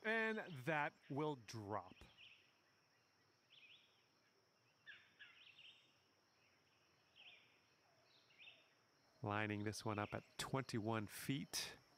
And that will drop. Lining this one up at 21 feet.